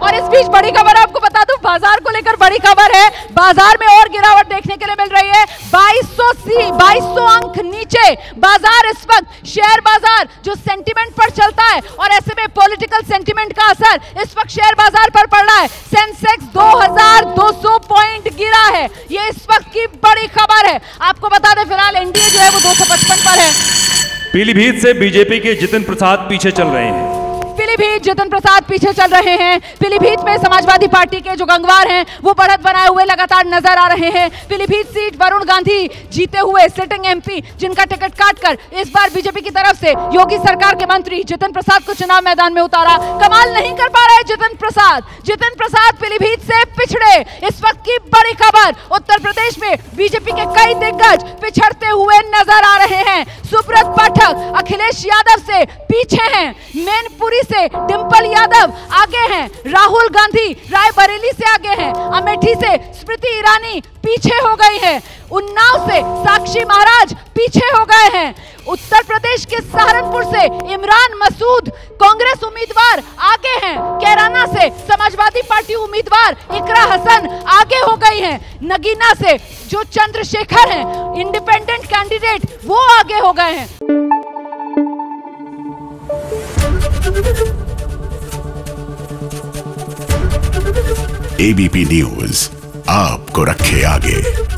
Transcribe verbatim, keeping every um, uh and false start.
और इस बीच बड़ी खबर आपको बता दूं, बाजार को लेकर बड़ी खबर है। बाजार में और गिरावट देखने के लिए मिल रही है। बाईस सौ सी बाईस सौ अंक नीचे बाजार इस वक्त। शेयर बाजार जो सेंटिमेंट पर चलता है और ऐसे में पॉलिटिकल सेंटिमेंट का असर इस वक्त शेयर बाजार पर पड़ रहा है। सेंसेक्स दो हज़ार दो सौ पॉइंट गिरा है, ये इस वक्त की बड़ी खबर है। आपको बता दें फिलहाल एनडीए जो है वो दो सौ पचपन पर है। पीलीभीत से बीजेपी के जितिन प्रसाद पीछे चल रहे हैं। पीलीभीत जितिन प्रसाद पीछे चल रहे हैं। पीलीभीत में समाजवादी पार्टी के जो गंगवार हैं वो बढ़त बनाए हुए लगातार नजर आ रहे हैं। पीलीभीत सीट वरुण गांधी जीते हुए सिटिंग एमपी, जिनका टिकट काटकर इस बार बीजेपी की तरफ से योगी सरकार के मंत्री जितिन प्रसाद को चुनाव मैदान में उतारा। कमाल नहीं कर पा रहे जितिन प्रसाद। जितिन प्रसाद पीलीभीत से पिछड़े, इस वक्त की बड़ी खबर। उत्तर प्रदेश में बीजेपी के कई दिग्गज पिछड़ते हुए नजर आ रहे हैं। सुब्रत पाठक अखिलेश यादव से पीछे हैं। मैनपुरी से डिंपल यादव आगे हैं। राहुल गांधी रायबरेली से आगे हैं। अमेठी से स्मृति ईरानी पीछे हो गई हैं। उन्नाव से साक्षी महाराज पीछे हो गए हैं। उत्तर प्रदेश के सहारनपुर से इमरान मसूद कांग्रेस उम्मीदवार आगे हैं। कैराना से समाजवादी पार्टी उम्मीदवार इकरा हसन आगे हो गई हैं। नगीना से जो चंद्रशेखर हैं इंडिपेंडेंट कैंडिडेट वो आगे हो गए हैं। एबीपी न्यूज आपको रखे आगे।